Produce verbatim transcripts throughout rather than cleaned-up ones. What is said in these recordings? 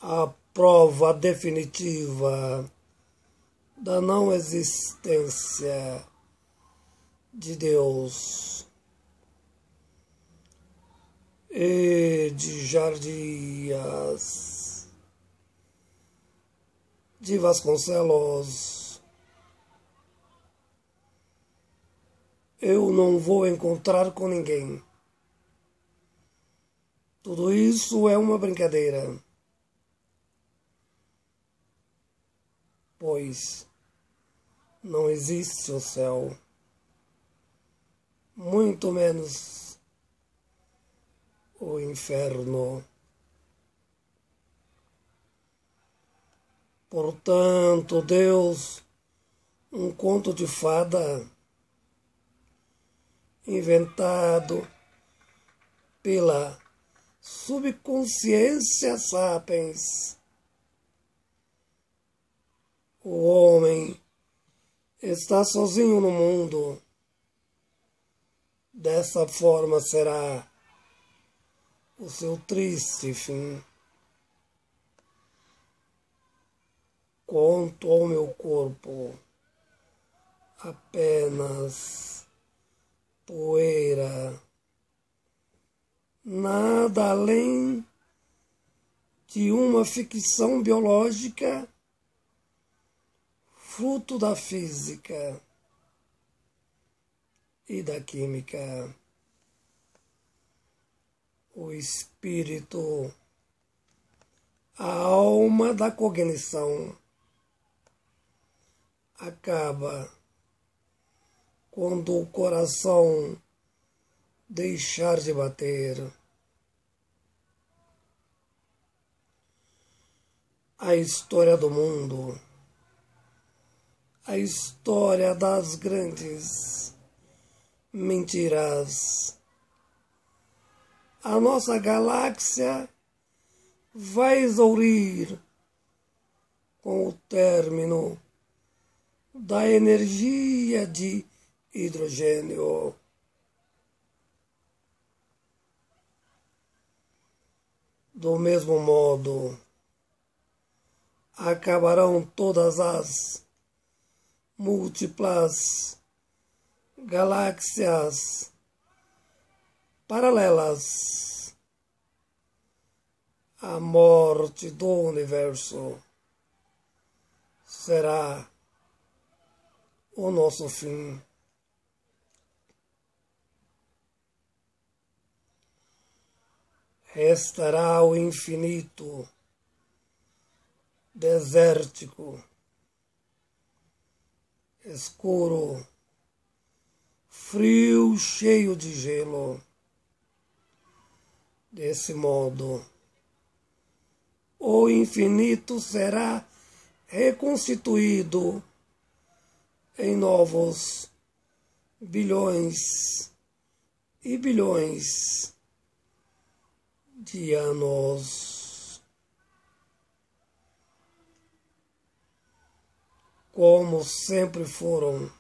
a prova definitiva da não existência de Deus. E de Jardias de Vasconcelos, eu não vou encontrar com ninguém. Tudo isso é uma brincadeira, pois não existe o céu, muito menos o inferno. Portanto, Deus, um conto de fada inventado pela subconsciência sapiens. O homem está sozinho no mundo. Dessa forma será o seu triste fim. Quanto ao meu corpo, apenas poeira, nada além de uma ficção biológica, fruto da física e da química. O espírito, a alma da cognição, acaba quando o coração deixar de bater. A história do mundo, a história das grandes mentiras. A nossa galáxia vai exaurir com o término da energia de hidrogênio. Do mesmo modo, acabarão todas as múltiplas galáxias paralelas. A morte do universo será o nosso fim. Restará o infinito, desértico, escuro, frio, cheio de gelo. Desse modo, o infinito será reconstituído em novos bilhões e bilhões de anos. Como sempre foram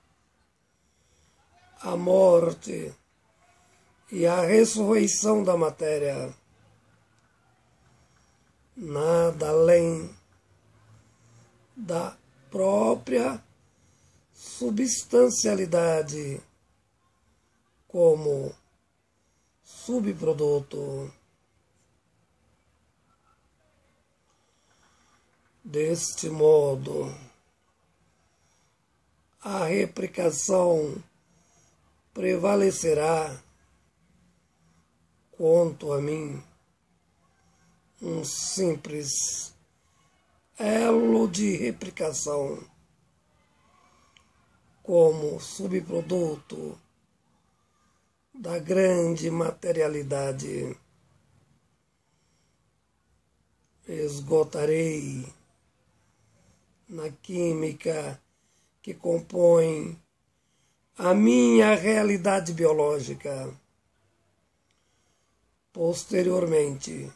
a morte e a ressurreição da matéria, nada além da própria substancialidade como subproduto. Deste modo, a replicação prevalecerá. Quanto a mim, um simples elo de replicação como subproduto da grande materialidade. Esgotarei na química que compõe a minha realidade biológica. Posteriormente,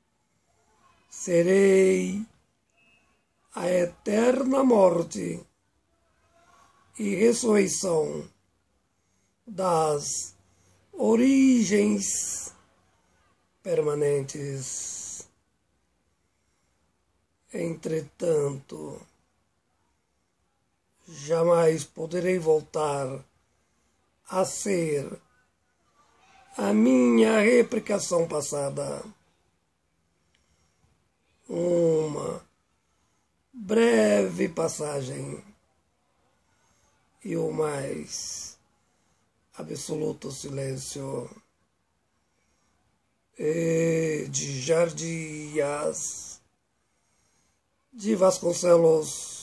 serei a eterna morte e ressurreição das origens permanentes. Entretanto, jamais poderei voltar a ser a minha replicação passada. Uma breve passagem e o mais absoluto silêncio. E de Jardias de Vasconcelos.